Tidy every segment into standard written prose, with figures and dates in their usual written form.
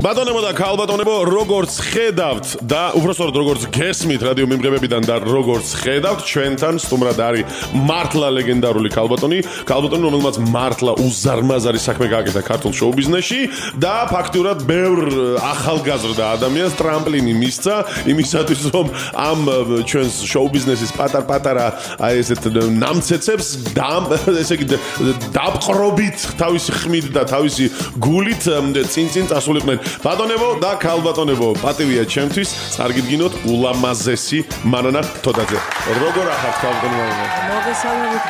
ბატონებო და ქალბატონებო, როგორც ხედავთ და უბრალოდ როგორც გესმით რადიო მიმღებებიდან და როგორც ხედავთ, ჩვენთან სტუმრად არის მართლა ლეგენდარული ქალბატონი, რომელმაც მართლა უზარმაზარი საქმე გააკეთა ქართულ შოუ-ბიზნესში და ფაქტურად ბევრ ახალგაზრდა ადამიანს ტრამპლინი მისცა იმისათვის, რომ ამ ჩვენს შოუ-ბიზნესის პატარ-პატარა აი ესეთ ნამცეცებს ესე იგი დაპყრობით თავისი ხმით და თავისი გულით წინ წასულიყვნენ. ბატონებო და ქალბატონებო, პატივია ჩემთვის, წარგიდგინოთ ულამაზესი მანანა თოდაძე. როგორ ახართ ქალბატონო? მოგესალმებით.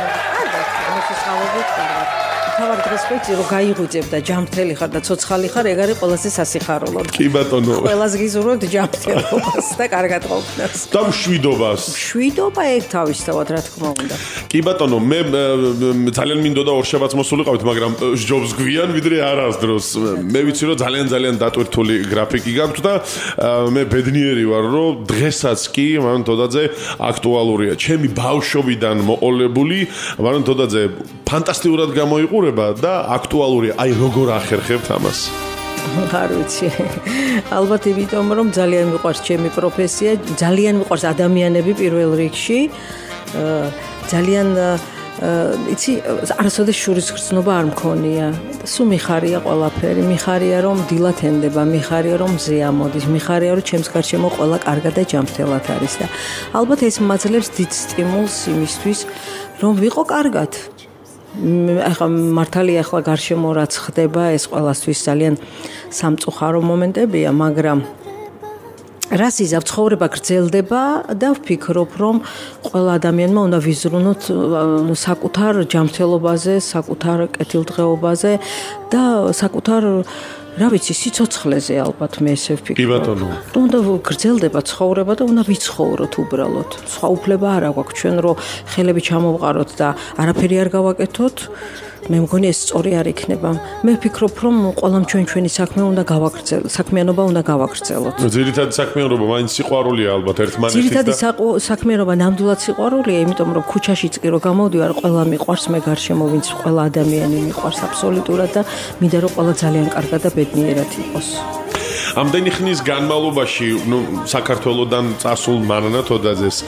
მთავარ დღეს ხვიცი რომ გაიღვიძებ და ჯამთელი ხარ და ცოცხალი ხარ, ეგ არის ყველაზე სასიხარულო. კი ბატონო. ყველას გიზურვებთ ჯამთელობას და კარგად ყოფნას. და მშვიდობას. მშვიდობა ეგ თავისთავად, რა თქმა უნდა. კი ბატონო, მე ძალიან მინდოდა ორშაბათს მოსულიყავით, მაგრამ ჯობს გვიან ვიდრე არასდროს. მე ვიცი რომ ძალიან დატვირთული გრაფიკი გაქვთ და მე ბედნიერი ვარ, რომ დღესაც კი მანანა თოდაძე აქტუალურია. ჩემი ბავშვობიდან მოყოლებული მანანა თოდაძე ფანტასტიკურად გამოიყურება და აქტუალურია. აი როგორ ახერხებთ ამას? არ ვიცი. ალბათ იმიტომ რომ ძალიან მიყვარს ჩემი პროფესია, ძალიან მიყვარს ადამიანები პირველ რიგში. ძალიან იცი, არასოდეს შურის გრძნობა არ მქონია. სულ მიხარია ყველაფერი, მიხარია რომ დილად ენდება, მიხარია რომ მზე ამოდის, მიხარია რომ ჩემს გარშემო ყველა კარგად და ჯანმრთელად არის და ალბათ ეს მაძლევს დიდ სტიმულს იმისთვის, რომ ვიყო კარგად. ახლა მართალია ახლა გარშემო რაც ხდება, ეს ყველასთვის ძალიან სამწუხარო მომენტებია, მაგრამ რას იზავ, ცხოვრება გრძელდება და ვფიქრობ, რომ ყველა ადამიანმა უნდა ვიზრუნოთ საკუთარ ჯანმრთელობაზე, საკუთარ კეთილდღეობაზე და საკუთარ რა ვიცი, სიცოცხლეზე ალბათ მე ესე ვფიქრობ. კი ბატონო. უნდა გრძელდება ცხოვრება და უნდა ვიცხოვროთ უბრალოდ. სხვა უფლება არ აქვს ჩვენ, რომ ხელები ჩამოვყაროთ და არაფერი არ გავაკეთოთ. მე მგონი ეს სწორი არ იქნება. მე ვფიქრობ, რომ ყველამ ჩვენი საქმე უნდა გავაგრძელოთ, საქმიანობა უნდა გავაგრძელოთ. ძირითადი საქმიანობა მაინც სიყვარულია ალბათ ერთმანეთის და ძირითადი საქმიანობა ნამდვილად სიყვარულია, იმიტომ რომ ქუჩაშიც კი რომ გამოვდივარ, ყველა მიყვარს, მე გარშემო ვინც ყველა ადამიანი მიყვარს აბსოლუტურად და მინდა რომ ყველა ძალიან კარგად და ბედნიერად იყოს. ამდენი ხნის განმავლობაში საქართველოსდან წასულ მანანა თოდაძეს,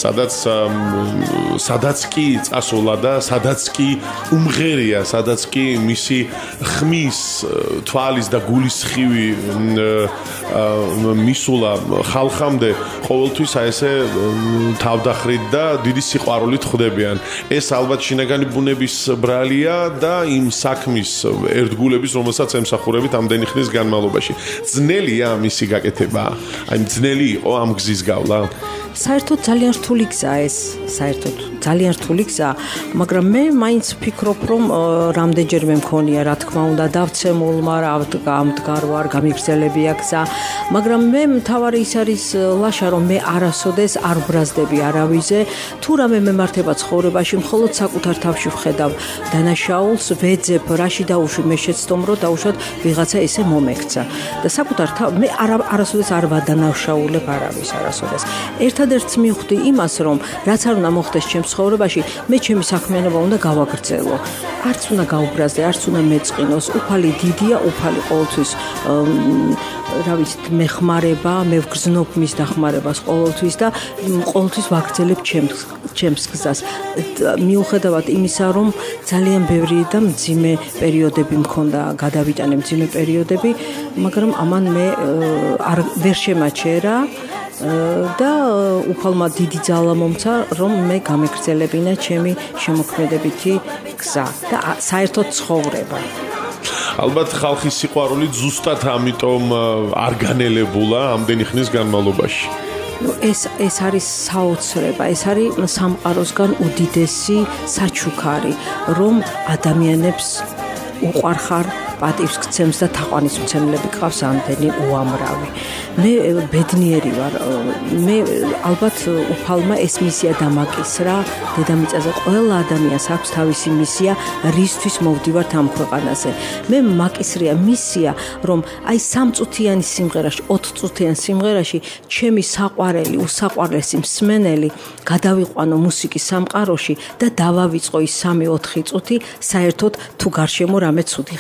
სადაც კი წასულა და სადაც კი უმღერია, სადაც კი მისი ხმის, თვალის და გულის ხივი მისულა ხალხამდე, ყოველთვის აი ესე თავდახრით და დიდი სიყვარულით ხვდებიან. ეს ალბათ შინაგანი ბუნების ბრალია და იმ საქმის ერთგულების, რომელსაც ემსახურებით ამდენი ხნის განმავლობაში. ძნელია მისი გაკეთება? აი ძნელი იყო ამ გზის გავლა? საერთოდ ძალიან რთული გზაა ეს, ძალიან რთული გზაა, მაგრამ მე მაინც ვფიქრობ, რომ რამდენჯერმე მქონია, რა თქმა უნდა, დავცემულმა, ამდგარ ვარ, გამიგრძელებია გზა, მაგრამ მე მთავარი ის არის ლაშა, რომ მე არასოდეს არ ბრაზდები არავიზე, თუ რამე მემართება ცხოვრებაში, მხოლოდ საკუთარ თავში ვხედავ დანაშაულს, ვეძებ, რაში დაუშვი, მე შეცდომ, რომ დაუშვათ ვიღაცა ესე მომექცა. და საკუთარ მე არასოდეს არ ვადანაშაულებ არავის, არასოდეს. ერთადერთს მივხვდი იმას, რომ რაც არ უნდა მოხდეს ჩემს ცხოვრებაში, მე ჩემი საქმიანობა უნდა გავაგრძელო. არც უნდა გაუბრაზდე, არც უნდა მეწყინოს. უფალი დიდია, უფალი ყოველთვის რა ვიცი, მეხმარება, მე ვგრძნობ მის დახმარებას ყოველთვის და ყოველთვის ვაგრძელებ ჩემს გზას. მიუხედავად იმისა, რომ ძალიან ბევრი და მძიმე პერიოდები მქონდა, გადავიტანე მძიმე პერიოდები, მაგრამ ამან მე ვერ შემაჩერა და უფალმა დიდი ძალა მომცა, რომ მე გამეგრძელებინა ჩემი შემოქმედებითი გზა და საერთოდ ცხოვრება. ალბათ ხალხის სიყვარული ზუსტად ამიტომ არ განელებულა ამდენი ხნის განმავლობაში. ეს არის საოცრება, ეს არის სამყაროსგან უდიდესი საჩუქარი, რომ ადამიანებს უყვარხარ პატივს გცემს და თაყვანის მცემლები ყავს ამდენი უამრავი. მე ბედნიერი ვარ. მე ალბათ უფალმა ეს მისია დამაკისრა დედამიწაზე. ყველა ადამიანს აქვს თავისი მისია, რისთვის მოვდივართ ამ ქვეყანაზე. მე მაკისრია მისია, რომ აი 3 წუთიანი სიმღერაში, 4 წუთიან სიმღერაში ჩემი საყვარელი, უსაყვარლესი მსმენელი გადავიყვანო მუსიკის სამყაროში და დავავიწყო ის 3-4 წუთი საერთოდ თუ გარშემო რამე ცუდი ხდება.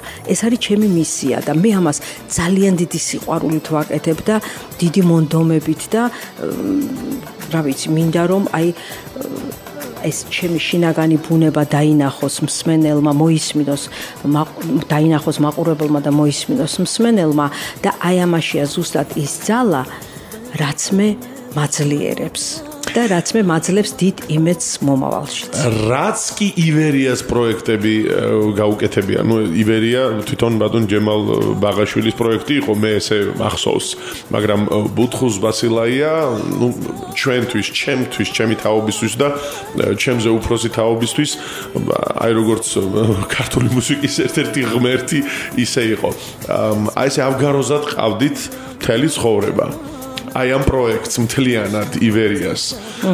ეს არის ჩემი მისია და მე ამას ძალიან დიდი სიყვარულით ვაკეთებ და დიდი მონდომებით და რა ვიცი, მინდა რომ აი ეს ჩემი შინაგანი ბუნება დაინახოს მსმენელმა, მოისმინოს, დაინახოს მაყურებელმა და მოისმინოს მსმენელმა და აი ამაშია ზუსტად ის ძალა, რაც მე მაძლიერებს და რაც მე მაძლევს დიდ იმედს მომავალში. რაც კი ივერიას პროექტები გაუკეთებია. ნუ ივერია თვითონ ბატონ ჯემალ ბაღაშვილის პროექტი იყო, მე ესე ახსოვს, მაგრამ ბუთხუს ბასილაია, ნუ ჩვენთვის, ჩემთვის, ჩემი თაობისთვის და ჩემზე უფროსი თაობისთვის, აი როგორც ქართული მუსიკის ერთ-ერთი ღმერთი ისე იყო. აი ესე ავგაროზად ყავდით მთელი ცხოვრება. აი ამ პროექტს მთლიანად ივერიას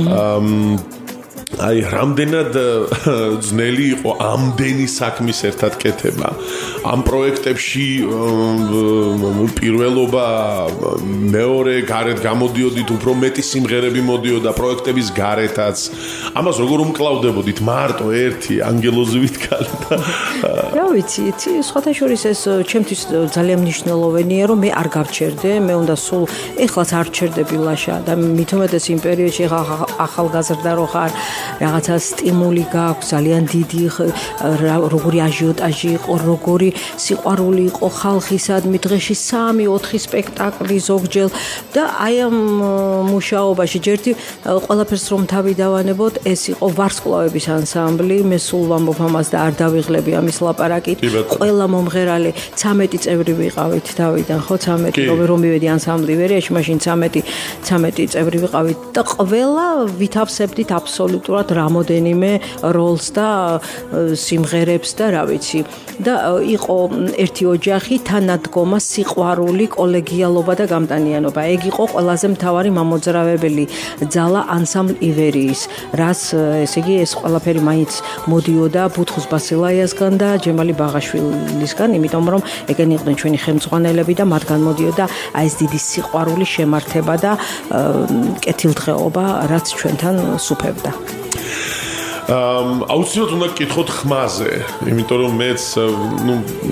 აი რამდენად ძნელი იყო ამდენი საქმის ერთად კეთება ამ პროექტებში პირველობა მეორე გარეთ გამოდიოდით უფრო მეტი სიმღერები მოდიოდა პროექტების გარეთაც ამას როგორ უმკლავდებოდით მარტო ერთი ანგელოზივით კალი და რა ვიცი სხვათა შორის ეს ჩემთვის ძალიან მნიშვნელოვანია რომ მე არ გავჩერდე მე უნდა სულ ეხლაც არ ჩერდები ლაშა და მით უმეტეს იმ პერიოდში ახალგაზრდა რო ხარ რაღაცა სტიმული გაქვს ძალიან დიდი როგორი აჟიოტაჟი იყო როგორი სიყვარული იყო ხალხისადმი დღეში 3-4 სპექტაკლი ზოგჯერ და აი ამ მუშაობაში ჯერთი ყველაფერს რომ თავი დავანებოთ ეს იყო ვარსკვლავების ანსამბლი მე სულ ვამბობ ამას და არ დავიღლები ამის ლაპარაკით ყველა მომღერალი 13 წევრი ვიყავით თავიდან ხო 13 რომ მივედი ანსამბლი ვერიაში მაშინ 13 წევრი ვიყავით და ყველა ვითავსებდით აბსოლუტურად რამოდენიმე როლს და სიმღერებს და რა ვიცი და იყო ერთი ოჯახი თანადგომა სიყვარული კოლეგიალობა და გამტანიანობა ეგ იყო ყველაზე მთავარი მამოძრავებელი ძალა ანსამბლ ივერიის რაც ესე იგი ეს ყველაფერი მაინც მოდიოდა ბუთხუს ბასილაიასგან და ჯემალი ბაღაშვილისგან იმიტომ რომ ეგენი იყვნენ ჩვენი ხელმძღვანელები და მათგან მოდიოდა აი ეს დიდი სიყვარული შემართება და კეთილდღეობა რაც ჩვენთან სუფევდა აუცილებლად უნდა გკითხოთ ხმაზე, იმიტომ რომ მეც ნუ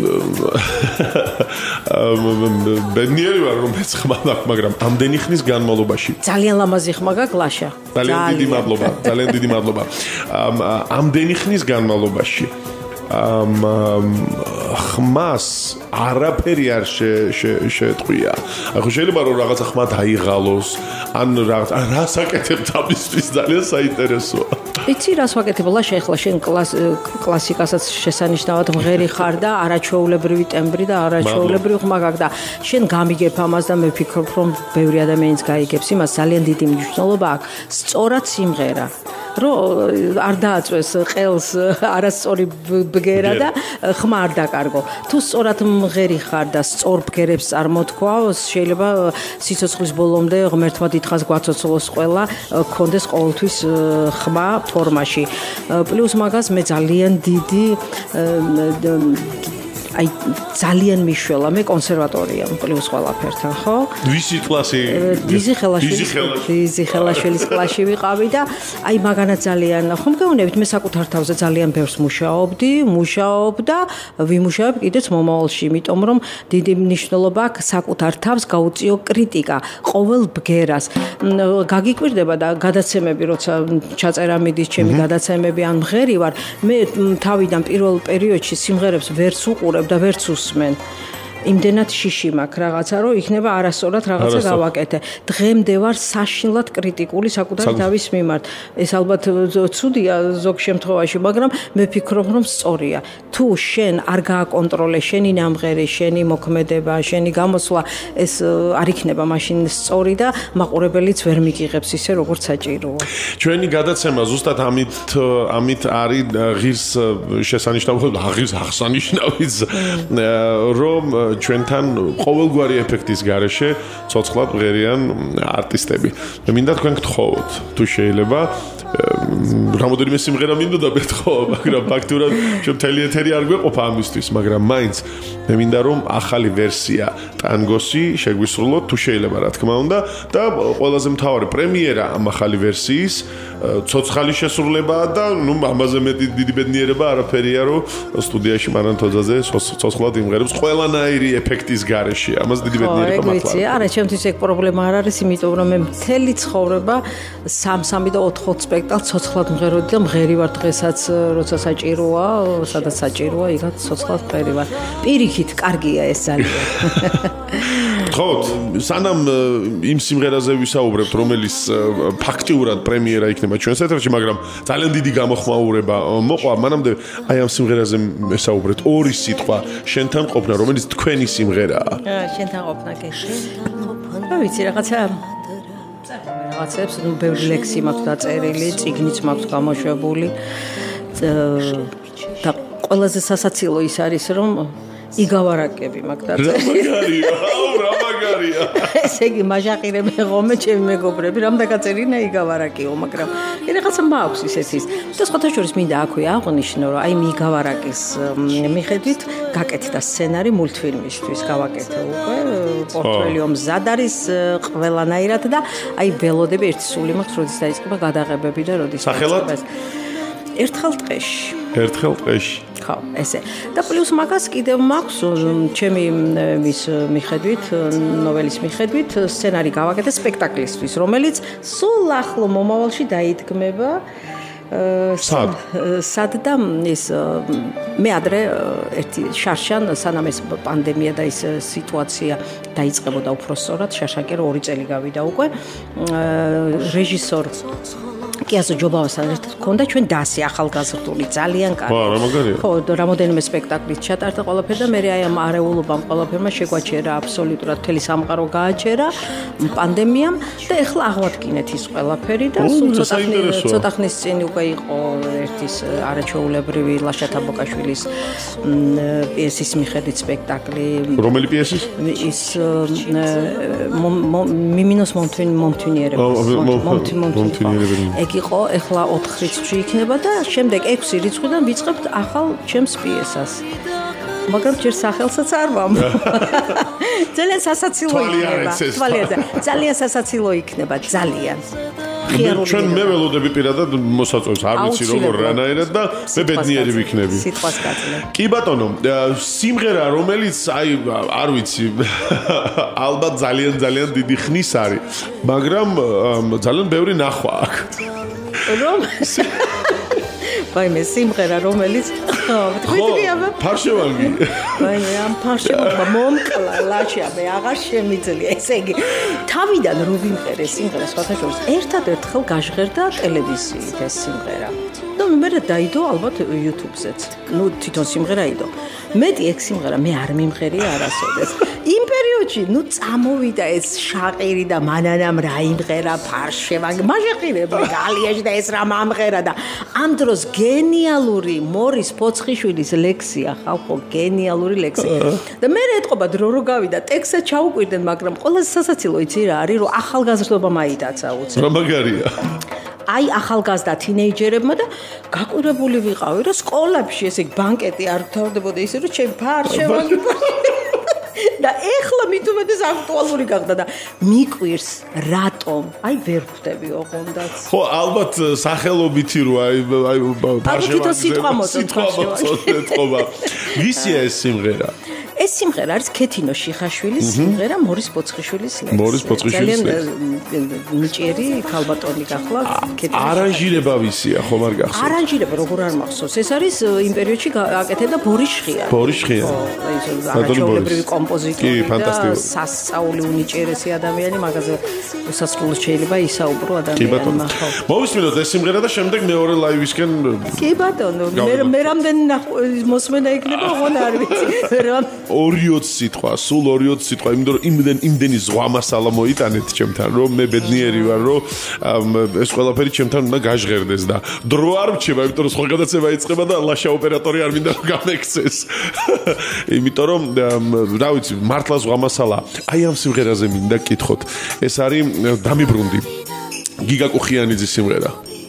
ბედნიერი ვარ რომ მეც ხმა მაქვს, მაგრამ ამდენი ხნის განმავლობაში ძალიან ლამაზი ხმა გაქვს ლაშა. ძალიან დიდი მადლობა, ძალიან დიდი მადლობა. ამდენი ხნის განმავლობაში ხმას არაფერი არ შეეტყვია. ახლა შეიძლება რომ რაღაცა ხმა დაიღალოს, ან რაღაც რას აკეთებთ ამისთვის ძალიან საინტერესოა. იცი რას ვაკეთებ ლაშა ახლა შენ კლასიკასაც შესანიშნავად მღერი ხარ და არაჩვეულებრივი ტემბრი და არაჩვეულებრივი ხმა გაქვს და შენ გამიგებ ამას და მე ვფიქრობ რომ ბევრი ადამიანიც გაიგებს იმას ძალიან დიდი მნიშვნელობა აქვს სწორად სიმღერა რომ არ დააწვეს ყელს არასწორი ბგერა და ხმა არ დაკარგო. თუ სწორად მღერი ხარ და სწორ ბგერებს წარმოთქვა, შეიძლება სიცოცხლის ბოლომდე ღმერთმა დიდხანს გვაცოცლოს ყველა, გქონდეს ყოველთვის ხმა ფორმაში. პლუს მაგას მე ძალიან დიდი აი ძალიან მიშველა მე კონსერვატორია პლუს ყველაფერთან ხო? ვისი კლასი? დიზი ხელაშვილის კლასში ვიყავი და აი მაგანაც ძალიან ხომ გეუბნებით მე საკუთარ თავზე ძალიან ბევრს მუშაობ და ვიმუშავებ კიდეც მომავალში, იმიტომ რომ დიდი მნიშვნელობა აქვს საკუთარ თავს გაუწიო კრიტიკა ყოველ ბგერას. გაგიკვირდება და გადაცემები როცა ჩაწერა მიდის ჩემი გადაცემები ან მღერი ვარ, მე თავიდან პირველ პერიოდში სიმღერებს ვერც უყურებ და ვერც უსმენ. იმდენად შიში მაქვს რაღაცა რომ იქნება არასწორად რაღაცა გავაკეთე. დღემდე ვარ საშინლად კრიტიკული საკუთარი თავის მიმართ. ეს ალბათ ცუდია ზოგ შემთხვევაში, მაგრამ მე ვფიქრობ რომ სწორია. თუ შენ არ გააკონტროლე შენი ნამღერი, შენი მოქმედება, შენი გამოსვლა, ეს არ იქნება მაშინ სწორი და მაყურებელიც ვერ მიგიღებს ისე როგორც საჭიროა. ჩვენი გადაცემა ზუსტად ამით არის ღირს შესანიშნავი, ღირს აღსანიშნავიც რომ ჩვენთან ყოველგვარი ეფექტის გარეშე ცოცხლად მღერიან არტისტები. მე მინდა თქვენ გთხოვოთ, თუ შეიძლება რამოდენიმე სიმღერა მინდოდა მეთქო, მაგრამ ფაქტურად შემთელი ეთერი არ გვეყოფა ამისთვის, მაგრამ მაინც მე მინდა რომ ახალი ვერსია ტანგოსი შეგვისრულოთ, თუ შეიძლება რა თქმა უნდა და ყველაზე მთავარი პრემიერა ამ ახალი ვერსიის ცოცხალი შესრულებაა და ნუ ამაზე მეტი დიდი ბედნიერება არაფერია რომ სტუდიაში მანანა თოდაძე ცოცხლად იმღერებს ყველანაირი ეფექტის გარეშე. ამას დიდი ბედნიერება მართლა. არა, ჩემთვის ეგ პრობლემა არ არის, იმიტომ რომ მე მთელი ცხოვრება 3 და 4 სპექტაკლს ცოცხლად მღეროდი და მღერი ვარ დღესაც, როცა საჭიროა, სადაც საჭიროა, იქაც ცოცხლად მღერი ვარ. პირიქით, კარგია ეს ძალიან. ხო, სანამ იმ სიმღერაზე ვისაუბრებთ, რომელიც ფაქტიურად პრემიერა იქნება ჩვენს ეთერში, მაგრამ ძალიან დიდი გამოხმაურება მოყვა, მანამდე აი ამ სიმღერაზე ვესაუბრეთ. ორი სიტყვა, შენთან ყოფნა, რომელიც თქვენი სიმღერაა. შენთან ყოფნა კი. რა ვიცი, რაღაცებს, ნუ ბევრი ლექსი მაქვს დაწერილი, წიგნიც მაქვს გამოშვებული. და ყველაზე სასაცილო ის არის, რომ იგავარაკები მაქვს დაწერილი. რა მაგარია. ესე იგი, მაჟაყირებ ღომე ჩემი მეგობრები, რამ დაგაწერინა იგავარაკიო, მაგრამ რაღაცა მაქვს ისეთის. და სხვათა შორის მინდა აქვე აღვნიშნო, რომ აი მიგავარაკის მიხედვით გაკეთდა სცენარი მულტფილმისთვის, გავაკეთე უკვე, პორტფელიო მზად არის ყველანაირად და აი ველოდები ერთი სული მაქვს, როდის დაიწყება გადაღებები და როდის სახელად? ერთხელ ტყეში. ერთხელ ტყეში. ხო, ესე. და პლუს მაგას კიდევ მაქვს ჩემი მის მიხედვით, ნოველის მიხედვით სცენარი გავაკეთე სპექტაკლისთვის, რომელიც სულ ახლო მომავალში დაიდგმება სად და ის მე ადრე ერთი შარშან სანამ ეს პანდემია და ის სიტუაცია დაიწყებოდა უფრო სწორად შაშაკე 2 წელი გავიდა უკვე რეჟისორ კიასო ჯობავასთან ერთად გქონდა ჩვენ დასი ახალგაზრდული ძალიან კარგი. რა მაგარია. ხო, რამოდენიმე სპექტაკლით ჩატარდა ყველაფერი და მე აი ამ არეულობამ ყველაფერმა შეგვაჩერა აბსოლუტურად მთელი სამყარო გააჩერა პანდემიამ და ეხლა აღვადგინეთ ის ყველაფერი და სულ ცოტა ხნის წინ უკვე იყო ერთის არაჩვეულებრივი ლაშა თაბოკაშვილის პიესის მიხედვით სპექტაკლი. რომელი პიესის? ის მიმინოს მომთვინიერებელი. იყო ეხლა 4 რიცხვი იქნება და შემდეგ 6 რიცხვიდან ვიწყებთ ახალ ჩემს პიესას. მაგრამ ჯერ სახელსაც არ ვამბობ. ძალიან სასაცილო იქნება. ძალიან სასაცილო იქნება, ძალიან. ჩვენ მე ველოდები პირადად მოსაწვევს, არ ვიცი როგორ რანაირად და მე ბედნიერი ვიქნები. სიტყვას გაძლევ. კი ბატონო, სიმღერა რომელიც აი არ ვიცი, ალბათ ძალიან დიდი ხნის არის, მაგრამ ძალიან ბევრი ნახვა აქვს. რომ ვაიმე სიმღერა რომელიც ვთქვი ფარშევანგი ვაიმე ამ ფარშევანმა მომკლა ლაშა მე აღარ შემიძლია ესე იგი თავიდან რო ვიმღერე სიმღერას სხვათა შორის ერთადერთხელ გაჟღერდა ტელევიზიით ეს სიმღერა და მე დაიდო ალბათ YouTube-ზეც ნუ თვითონ სიმღერა idო მეტი ეგ სიმღერა მე არ მიმღერია არასოდეს იმ პერიოდში ნუ წამოვიდა ეს შაყირი და მანანამ რა იმღერა ფარშევანგი მაჟაყირება გალიაში და ეს რა მომღერა და ამ დროს გენიალური მორის ფოცხიშვილის ლექსია ხალხო გენიალური ლექსია და მე ეტყობა დრო რო გავიდა ტექსტზე ჩაუკვირდნენ მაგრამ ყველაზე სასაცილო იცი რა არის რომ ახალგაზრდობა მაიტაცა უცებ რა მაგარია აი ახალგაზრდა თინეიჯერებმა და გაკვირებული ვიყავი რომ სკოლებში ესე ბანკეტი არ თავდებოდა ისე რომ ჩემ ფარშევანგი და ეხლა მithumedes აქტუალური გახდა და მიკვირს რატომ აი ვერ ხვდები ოღონდაც ხო ალბათ სახელობითი რო აი ფარშევანგი სიტყვა მოწოდება ვისია ეს სიმღერა ეს სიმღერა არის ქეთინო შიხაშვილის სიმღერა მორის ფოცხიშვილის ლექსი მორის ფოცხიშვილის ლექსი ნიჭიერი ქალბატონი გახლა ქეთინო არანჟირება ვისია ხომ არ გახსოვს არანჟირება როგორ არ მახსოვს ეს არის იმ პერიოდში აკეთებდა ბორიშხია არაჩვეულებრივი კომპოზიტორი და სასწაული უნიჭიერესი ადამიანი მაგაზე უსასრულოდ შეიძლება ისაუბრო ადამიანმა მოვისმინოთ ეს სიმღერა და შემდეგ მეორე ლაივისკენ კი ბატონო მე რამდენი მოსმენა იქნება ოღონ არ ვიცი 20 სიტყვა, სულ 20 სიტყვა, იმიტომ რომ იმდენი ზღვა მასალა მოიტანეთ ჩემთან, რომ მე ბედნიერი ვარ, რომ ეს ყველაფერი ჩემთან უნდა გაჟღერდეს და დრო არ რჩება, იმიტომ რომ სხვა გადაცემა იწყება და ლაშა ოპერატორი არ მინდა გამექცეს. იმიტომ რომ რა ვიცი, მართლა ზღვა მასალა. აი ამ სიმღერაზე მინდა გკითხოთ. ეს არის დამიბრუნდი. გიგა კუხიანიძის სიმღერა.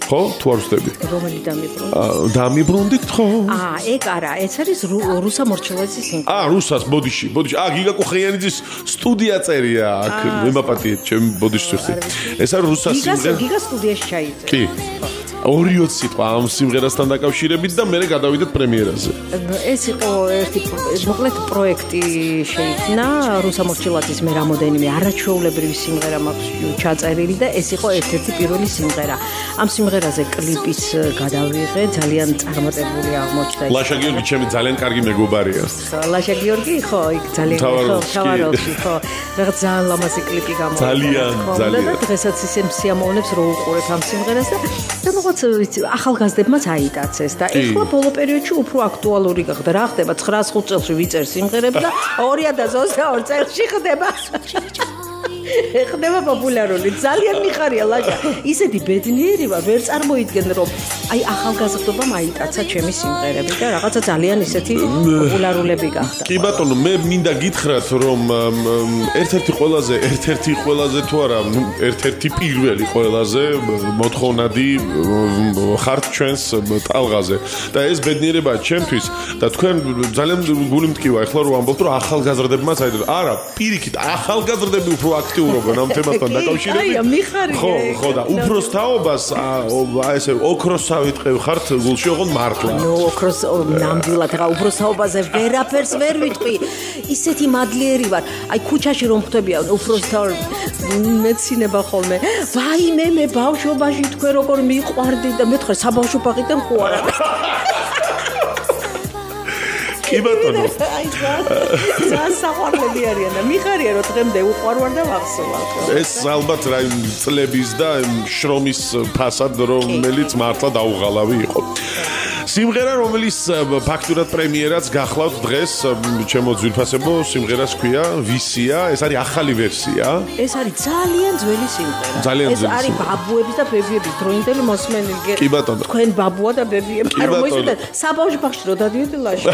ხო? თუ არ ვსწრები. რომელი დამიბრუნდით? დამიბრუნდით ხო? ეგ არა, ეს არის რუსა მორჩილაძის სიმღერა. რუსას, ბოდიში. გიგა კუხიანიძის სტუდია წერია აქ, მემაპატიეთ, ჩემ ბოდიშს ვიხდი. ეს არის რუსას სიმღერა. გიგა სტუდიაში ჩაიწერა. კი. 2 სიტყვა ამ სიმღერასთან დაკავშირებით და მე გადავიდეთ პრემიერაზე. ეს იყო ერთი მოკლედ პროექტი შეიქმნა რუსა მორჩილაძის მე რამოდენიმე არაჩვეულებრივი სიმღერა მაქვს ჩაწერილი და ეს იყო ერთ-ერთი პირველი სიმღერა. ამ სიმღერაზე კლიპიც გადავიღე, ძალიან წარმატებული აღმოჩნდა. ლაშა გიორგი ჩემი ძალიან კარგი მეგობარია. ლაშა გიორგი ხო, იქ ძალიან მთავარში ხო. რაღაც ძალიან ლამაზი კლიპი გამოიცა. ძალიან. და დღესაც ისე სიამოვნებს რო უყურებ ამ სიმღერას და ახალგაზრდებმაც აიტაცეს და ეხლა ბოლო პერიოდში უფრო აქტუალური გახდა. რა ხდება 905 წელს ვიწერ სიმღერებს და 2022 წელს ხდება ხდება პოპულარული. ძალიან მიხარია ლაშა. ისეთი ბედნიერება ვერ წარმოიდგენ რომ აი ახალგაზრდობამ აიტაცა ჩემი სიმღერები და რაღაცა ძალიან ისეთი პოპულარულები გახდა. კი ბატონო, მე მინდა გითხრათ რომ ერთ-ერთი ყველაზე თუ არა, ერთ-ერთი პირველი ყველაზე მოთხოვნადი ხართ ჩვენს ტალღაზე და ეს ბედნიერება ჩემთვის და თქვენ ძალიან გული მტკივა ეხლა რომ ამბობთ რომ ახალგაზრდებმაც არა, პირიქით ახალგაზრდები უფრო აქტიურობენ ამ თემასთან დაკავშირებით. აი, მიხარია. ხო და უფროს თაობას ესე ოქროს ავიტყევ ხართ გულში ოღონდ მართლა. ოქროს ნამდვილად რა უფროს თაობაზე ვერაფერს ვერ ვიტყვი. ისეთი მადლიერი ვარ. აი ქუჩაში რომ ხვდებიან უფროს თაობა მეცინება ხოლმე. ვაიმე მე ბავშვობაში თქვენ როგორ მიყვარდი და მეთქე საბავშვო ბაღიდან ხო არა. კი ბატონო. ძალიან საყვარლები არიან და მიხარია რომ დღემდე უყვარვარ და ვახსოვარ. ეს ალბათ რა იმ წლების და შრომის ფასად რომელიც მართლა დაუღალავი იყო. სიმღერა რომელიც ფაქტურად პრემიერაც გახლავთ დღეს ჩემო ძვირფასებო სიმღერას ქვია ვისია ეს არის ახალი ვერსია ეს არის ძალიან ძველი სიმღერა ეს არის ბაბუების და ბებიების დროინდელი მოსმენილი კი ბატონო თქვენ ბაბუა და ბებიები არ მოისმენთ საბავშვო ბაღში რო დადიოდი ლაშა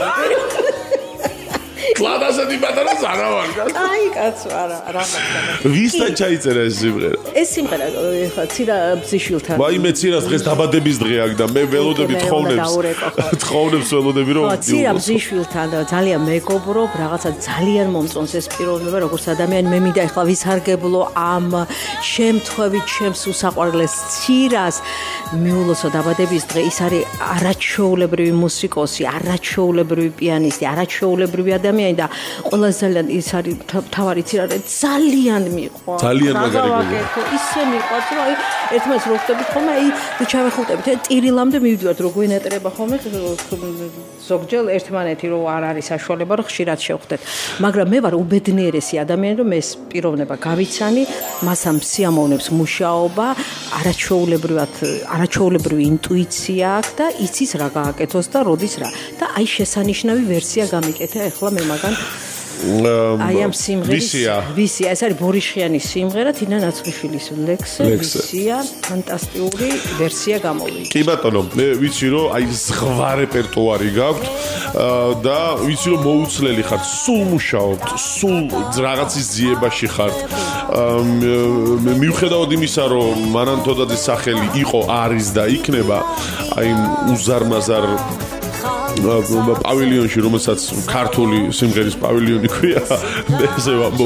კლადასეთი ბატონო ზარავარ აი კაცო არა მაგდა ვისთან ჩაიწერა ეს სიმღერა ეს სიმღერა ხა ცირა ბზიშვილთან ვაიმე ცირას დღეს დაბადების დღე აქ და მე ველოდები თხოვნებს ველოდები რომ ცირა ბზიშვილთან ძალიან მეგობრობ რაღაცა ძალიან მომწონს ეს პიროვნება როგორც ადამიანი მე მინდა ეხლა ვისარგებლო ამ შემთხვევით ჩემს უსაყვარლეს ცირას მიულოცო დაბადების დღე ის არის არაჩვეულებრივი მუსიკოსი არაჩვეულებრივი პიანისტი არაჩვეულებრივი ადამიანი და ყველაზე ძალიან ის არის მთავარი ცირა ძალიან მიყვარს ძალიან მაგარი ისე მიყვარს რომ აი ერთმანეთს რო ხვდებით ხოლმე აი თუ ჩავეხუტებით ტირილამდე მივიდივართ რო გვენატრება ხოლმე ზოგჯერ ერთმანეთი რო არ არის საშუალება რომ ხშირად შევხვდეთ მაგრამ მე ვარ უბედნიერესი ადამიანი რომ ეს პიროვნება გავიცანი მას ამ სიამოვნებს მუშაობა არაჩვეულებრივი ინტუიცია აქვს და იცის რა გააკეთოს და როდის რა და აი შესანიშნავი ვერსია გამიკეთა ახლა მე მაგან აი ამ სიმღერის ვისია ეს არის ბორიშხიანის სიმღერა თინა ნაცვლიშვილის ლექსი ვისია ფანტასტიკური ვერსია გამოვიდა კი ბატონო მე ვიცი რომ აი ზღვა რეპერტუარი გაქვთ და ვიცი რომ მოუცლელი ხართ სულ მუშაობთ სულ რაღაცის ძიებაში ხართ მიუხედავად იმისა რომ მანანა თოდაძის სახელი იყო არის და იქნება აი უზარმაზარ პავილიონში რომელსაც ქართული სიმღერის პავილიონი ქვია ესე ვამბობ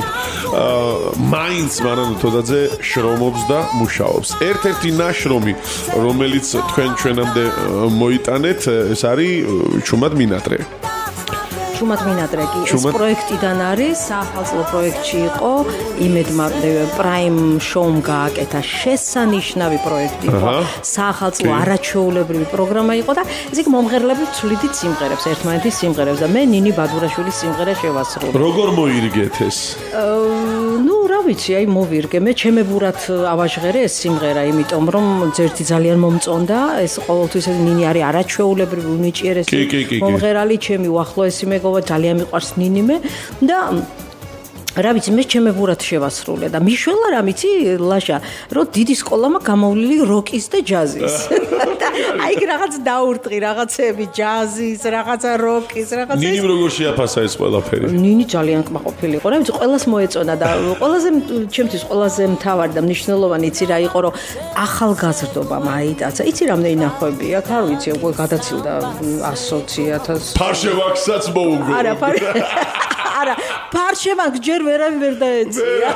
მაინც მანანა თოდაძე შრომობს და მუშაობს ერთ-ერთი ნაშრომი რომელიც თქვენ ჩვენამდე მოიტანეთ ეს არის ჩუმად მინატრე ჩუმად მინატრე კი ეს პროექტიდან არის საახალწლო პროექტში იყო იმედმა პრაიმ შოუმ გააკეთა შესანიშნავი პროექტი იყო საახალწლო არაჩვეულებრივი პროგრამა იყო და ეს იქ მომღერლები ცვლიდით სიმღერებს ერთმანეთის სიმღერებს და მე ნინი ბადურაშვილის სიმღერა შევასრულე როგორ მოირგეთ ეს ნუ რა ვიცი აი მოვირგე მე ჩემებურად ავაჟღერე ეს სიმღერა იმიტომ რომ ძერთი ძალიან მომწონდა ეს ყოველთვის ნინი არის არაჩვეულებრივი უნიჭიერესი მომღერალი ჩემი უახლოესი მეგობარი ძალიან მიყვარს ნინიმე და რა ვიცი, მე ჩემებურად შევასრულე და მიშველა რა ვიცი, ლაშა, რომ დიდი სკოლამა გამოვლილი როკის და ჯაზის. აი რაღაც დაურტყი, რაღაცები ჯაზის, რაღაცა როკის, რაღაცა. ნინიმ როგორ შეაფასა ეს ყველაფერი? ნინი ძალიან კმაყოფილი იყო, რა ვიცი, ყველას მოეწონა და ყველაზე ჩემთვის ყველაზე მთავარი და მნიშვნელოვანი იცი რა იყო, რომ ახალგაზრდობა მაიტაცა. იცი რამდენი ნახვები აქვს, არ ვიცი, უკვე გადაცილდა 120,000. ფარშევაკსაც მოუგო. არა, ფარშევაკს ჯერ ვერავინ ვერ დაეწია.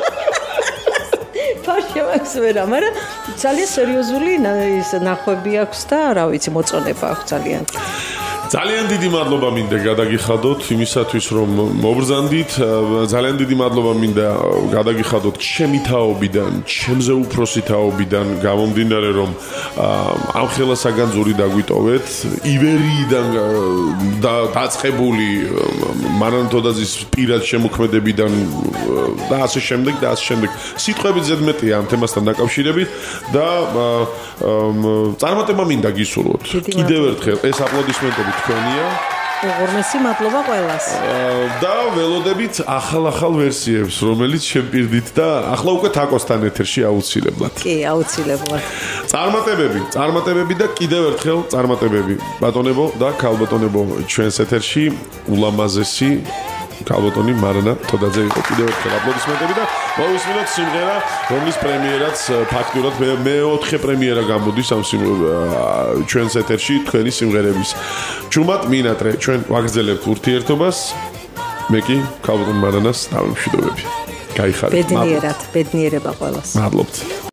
ფარშევაკს ვერა, მაგრამ ძალიან სერიოზული ის ნახვები აქვს და რა ვიცი, მოწონება აქვს ძალიან. ძალიან დიდი მადლობა მინდა გადაგიხადოთ იმისათვის რომ მობრძანდით, ძალიან დიდი მადლობა მინდა გადაგიხადოთ ჩემი თაობიდან, ჩემზე უფროსი თაობიდან გამომდინარე რომ ამ ხელასაგანძური დაგვიტოვეთ, ივერიიდან დაწყებული მანანა თოდაძის პირად შემოქმედებიდან და ასე შემდეგ და ასე შემდეგ. სიტყვები ზედმეტია ამ თემასთან დაკავშირებით და წარმატება მინდა გისურვოთ. კიდევ ერთხელ ეს აპლოდისმენტები თქვენია. უღრმესი მადლობა ყველას. და ველოდებით ახალ ვერსიებს, რომელიც შემპირდით და ახლა უკვე თაკოსთან ეთერში აუცილებლად. კი, აუცილებლად. წარმატებები და კიდევ ერთხელ წარმატებები. ბატონებო და ქალბატონებო, ჩვენს ეთერში ულამაზესი ქალბატონი მანანა თოდაძე იყო. კიდევ ერთხელ აპლოდისმენტები და მოვისმინოთ სიმღერა, რომლის პრემიერაც ფაქტურად მეოთხე პრემიერა გამოდის ამ ჩვენს ეთერში თქვენი სიმღერების. ჩუმად მინატრე, ჩვენ ვაგრძელებთ ურთიერთობას. მე კი ქალბატონ მანანას დავიმშვიდობები. გაიხარეთ. ბედნიერება ყველას. მადლობთ.